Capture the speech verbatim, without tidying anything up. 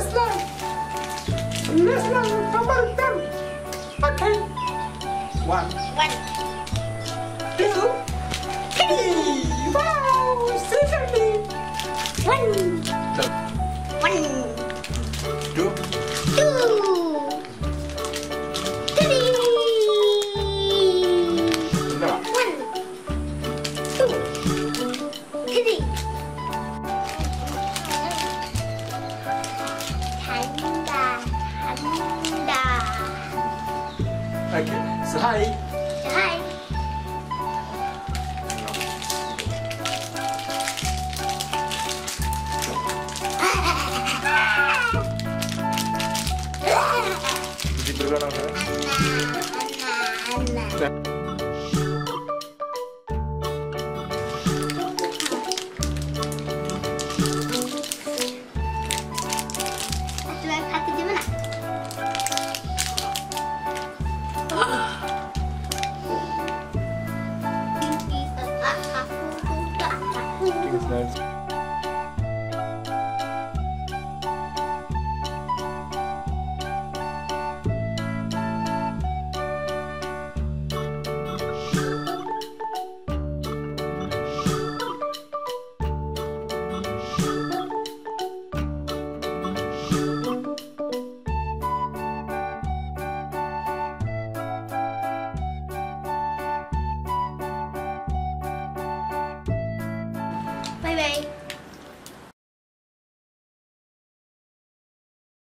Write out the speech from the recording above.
Last line. Last line. Number ten. Okay. One. One. Two. Three. Wow. Seriously. One. Two. One. Two. Two. Three. No. One. Two. Three. 간다. 간다. Okay. So hi. Hi. Jadi berulang-ulang. Anna, Anna, Anna.